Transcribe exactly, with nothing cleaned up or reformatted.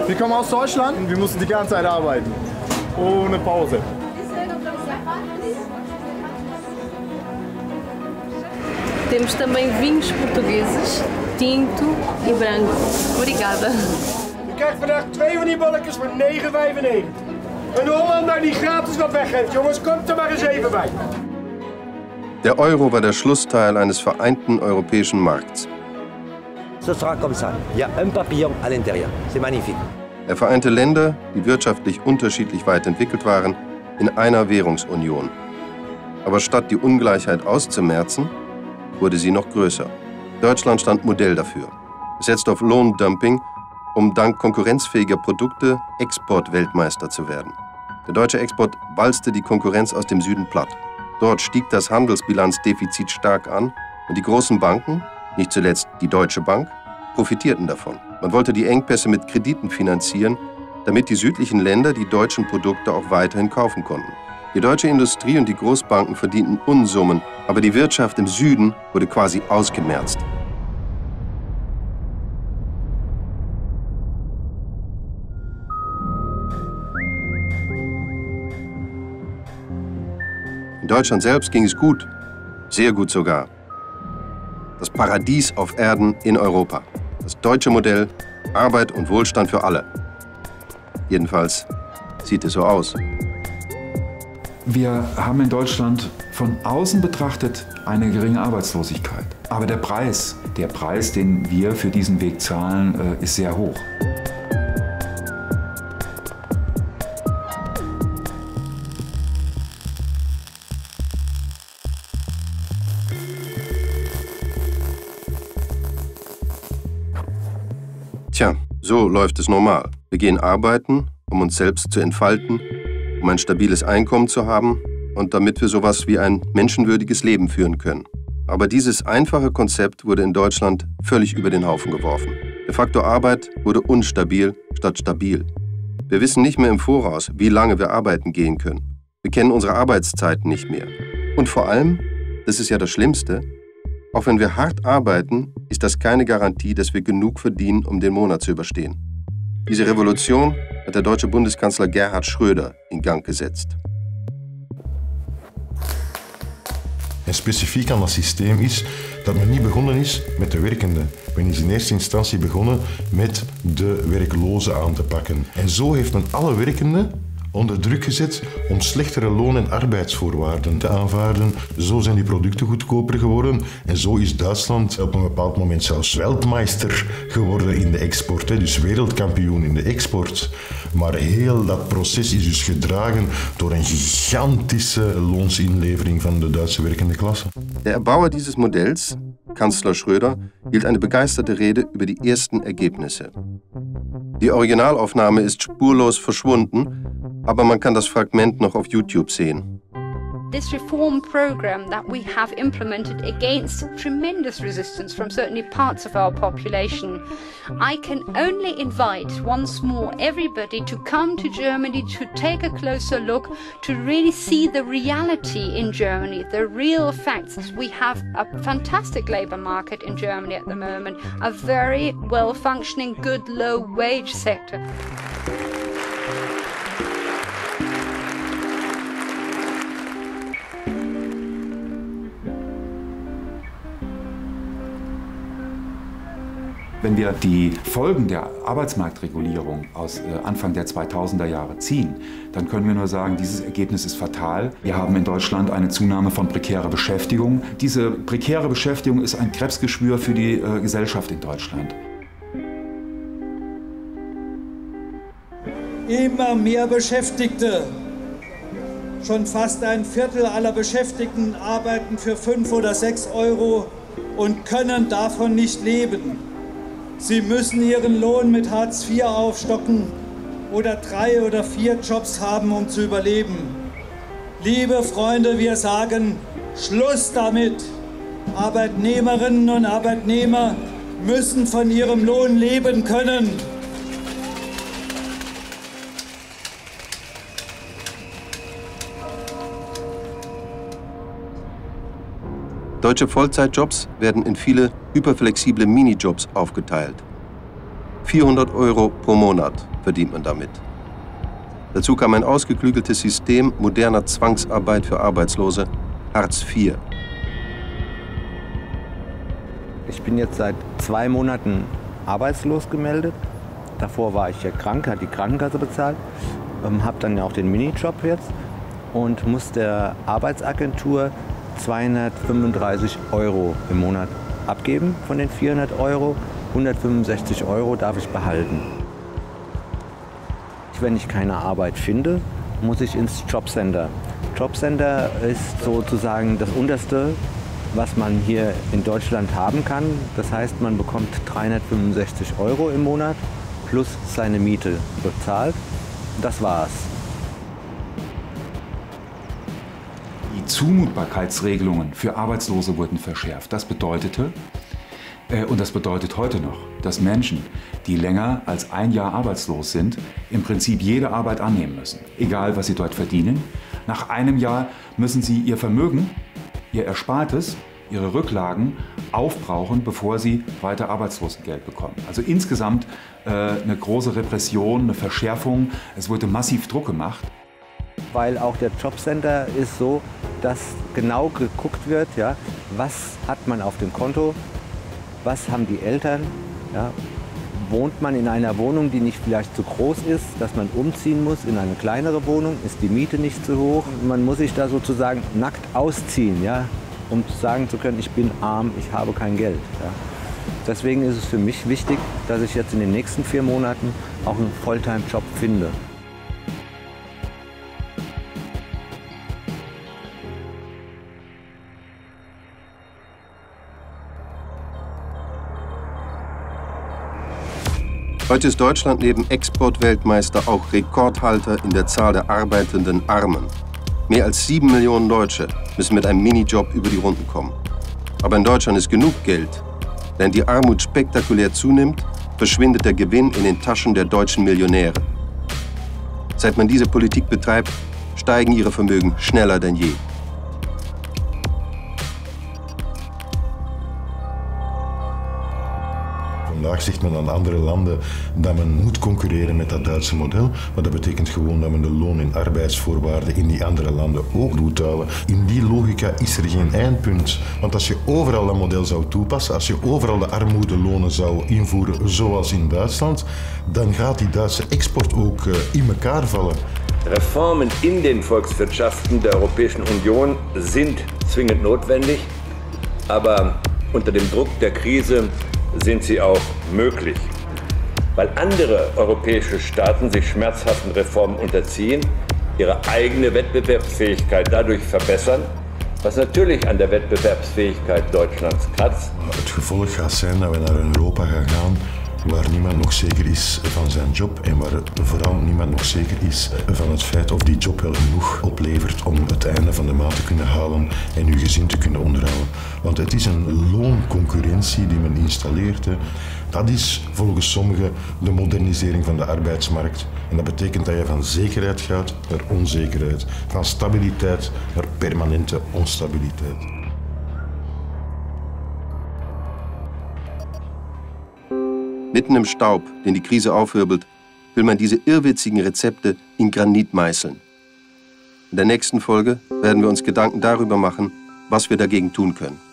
Wir kommen aus Deutschland und wir mussten die ganze Zeit arbeiten. Ohne Pause. Temos também vinhos portugueses, tinto e branco. Obrigada. Je krijgt vandaag twee van die bolletjes voor negen vijfennegentig. Een Hollander die gratis wat weggeeft. Jongens, kommt er maar eens even bij. Der Euro war der Schlussteil eines vereinten europäischen Markts. Ce sera comme ça. Il y a un papillon à l'intérieur. C'est magnifique. Er vereinte Länder, die wirtschaftlich unterschiedlich weit entwickelt waren, in einer Währungsunion. Aber statt die Ungleichheit auszumerzen, wurde sie noch größer. Deutschland stand Modell dafür. Es setzte auf Lohndumping, um dank konkurrenzfähiger Produkte Exportweltmeister zu werden. Der deutsche Export walzte die Konkurrenz aus dem Süden platt. Dort stieg das Handelsbilanzdefizit stark an und die großen Banken, nicht zuletzt die Deutsche Bank, profitierten davon. Man wollte die Engpässe mit Krediten finanzieren, damit die südlichen Länder die deutschen Produkte auch weiterhin kaufen konnten. Die deutsche Industrie und die Großbanken verdienten Unsummen, aber die Wirtschaft im Süden wurde quasi ausgemerzt. In Deutschland selbst ging es gut, sehr gut sogar. Das Paradies auf Erden in Europa. Das deutsche Modell, Arbeit und Wohlstand für alle. Jedenfalls sieht es so aus. Wir haben in Deutschland von außen betrachtet eine geringe Arbeitslosigkeit. Aber der Preis, der Preis, den wir für diesen Weg zahlen, ist sehr hoch. Tja, so läuft es normal. Wir gehen arbeiten, um uns selbst zu entfalten, um ein stabiles Einkommen zu haben und damit wir sowas wie ein menschenwürdiges Leben führen können. Aber dieses einfache Konzept wurde in Deutschland völlig über den Haufen geworfen. Der Faktor Arbeit wurde unstabil statt stabil. Wir wissen nicht mehr im Voraus, wie lange wir arbeiten gehen können. Wir kennen unsere Arbeitszeiten nicht mehr. Und vor allem, das ist ja das Schlimmste, auch wenn wir hart arbeiten, ist das keine Garantie, dass wir genug verdienen, um den Monat zu überstehen. Diese Revolution hat der deutsche Bundeskanzler Gerhard Schröder in Gang gesetzt. En specifiek aan dat systeem is dat men niet begonnen is met de werkenden. Men is in eerste instantie begonnen met de werklozen aan te pakken. En zo heeft men alle werkenden onder druk gezet om slechtere loon- en arbeidsvoorwaarden te aanvaarden. Zo zijn die producten goedkoper geworden en zo is Duitsland op een bepaald moment zelfs Weltmeister geworden in de export, dus wereldkampioen in de export. Maar heel dat proces is dus gedragen door een gigantische loonsinlevering van de Duitse werkende klasse. Der Erbauer dieses Modells, Kanzler Schröder, hielt eine begeisterte Rede über die ersten Ergebnisse. Die Originalaufnahme ist spurlos verschwunden, aber man kann das Fragment noch auf YouTube sehen. This reform program that we have implemented against tremendous resistance from certainly parts of our population, I can only invite once more everybody to come to Germany to take a closer look, to really see the reality in Germany, the real facts. We have a fantastic labour market in Germany at the moment, a very well-functioning, good, low-wage sector. Wenn wir die Folgen der Arbeitsmarktregulierung aus Anfang der zweitausender Jahre ziehen, dann können wir nur sagen, dieses Ergebnis ist fatal. Wir haben in Deutschland eine Zunahme von prekärer Beschäftigung. Diese prekäre Beschäftigung ist ein Krebsgeschwür für die äh, Gesellschaft in Deutschland. Immer mehr Beschäftigte. Schon fast ein Viertel aller Beschäftigten arbeiten für fünf oder sechs Euro und können davon nicht leben. Sie müssen ihren Lohn mit Hartz vier aufstocken oder drei oder vier Jobs haben, um zu überleben. Liebe Freunde, wir sagen, Schluss damit! Arbeitnehmerinnen und Arbeitnehmer müssen von ihrem Lohn leben können. Deutsche Vollzeitjobs werden in viele hyperflexible Minijobs aufgeteilt. vierhundert Euro pro Monat für verdient man damit. Dazu kam ein ausgeklügeltes System moderner Zwangsarbeit für Arbeitslose, Hartz vier. Ich bin jetzt seit zwei Monaten arbeitslos gemeldet. Davor war ich ja krank, hat die Krankenkasse bezahlt, ähm, habe dann ja auch den Minijob jetzt und muss der Arbeitsagentur zweihundertfünfunddreißig Euro im Monat abgeben von den vierhundert Euro. hundertfünfundsechzig Euro darf ich behalten. Wenn ich keine Arbeit finde, muss ich ins Jobcenter. Jobcenter ist sozusagen das Unterste, was man hier in Deutschland haben kann. Das heißt, man bekommt dreihundertfünfundsechzig Euro im Monat plus seine Miete bezahlt. Das war's. Die Zumutbarkeitsregelungen für Arbeitslose wurden verschärft. Das bedeutete, äh, und das bedeutet heute noch, dass Menschen, die länger als ein Jahr arbeitslos sind, im Prinzip jede Arbeit annehmen müssen, egal was sie dort verdienen. Nach einem Jahr müssen sie ihr Vermögen, ihr Erspartes, ihre Rücklagen aufbrauchen, bevor sie weiter Arbeitslosengeld bekommen. Also insgesamt äh, eine große Repression, eine Verschärfung. Es wurde massiv Druck gemacht. Weil auch der Jobcenter ist so, dass genau geguckt wird, ja, was hat man auf dem Konto, was haben die Eltern, ja, wohnt man in einer Wohnung, die nicht vielleicht zu groß ist, dass man umziehen muss in eine kleinere Wohnung, ist die Miete nicht zu hoch. Man muss sich da sozusagen nackt ausziehen, ja, um sagen zu können, ich bin arm, ich habe kein Geld. Ja. Deswegen ist es für mich wichtig, dass ich jetzt in den nächsten vier Monaten auch einen Volltime-Job finde. Heute ist Deutschland neben Exportweltmeister auch Rekordhalter in der Zahl der arbeitenden Armen. Mehr als sieben Millionen Deutsche müssen mit einem Minijob über die Runden kommen. Aber in Deutschland ist genug Geld. Wenn die Armut spektakulär zunimmt, verschwindet der Gewinn in den Taschen der deutschen Millionäre. Seit man diese Politik betreibt, steigen ihre Vermögen schneller denn je. Vandaag zegt men aan andere landen dat men moet concurreren met dat Duitse model. Maar dat betekent gewoon dat men de loon- en arbeidsvoorwaarden in die andere landen ook doet houden. In die logica is er geen eindpunt. Want als je overal dat model zou toepassen, als je overal de armoedelonen zou invoeren zoals in Duitsland, dan gaat die Duitse export ook in elkaar vallen. Reformen in den Volkswirtschaften der Europäischen Union sind zwingend notwendig, aber unter dem Druck der Krise sind sie auch möglich. Weil andere europäische Staaten sich schmerzhaften Reformen unterziehen, ihre eigene Wettbewerbsfähigkeit dadurch verbessern, was natürlich an der Wettbewerbsfähigkeit Deutschlands kratzt. Het gevolg gaat zijn dat we naar een Europa gaan gaan waar niemand nog zeker is van zijn job en waar vooral niemand nog zeker is van het feit of die job wel genoeg oplevert om het einde van de maand te kunnen halen en uw gezin te kunnen onderhouden. Want het is een loonconcurrentie die men installeert. Hè. Dat is volgens sommigen de modernisering van de arbeidsmarkt. En dat betekent dat je van zekerheid gaat naar onzekerheid, van stabiliteit naar permanente onstabiliteit. Mitten im Staub, den die Krise aufwirbelt, will man diese irrwitzigen Rezepte in Granit meißeln. In der nächsten Folge werden wir uns Gedanken darüber machen, was wir dagegen tun können.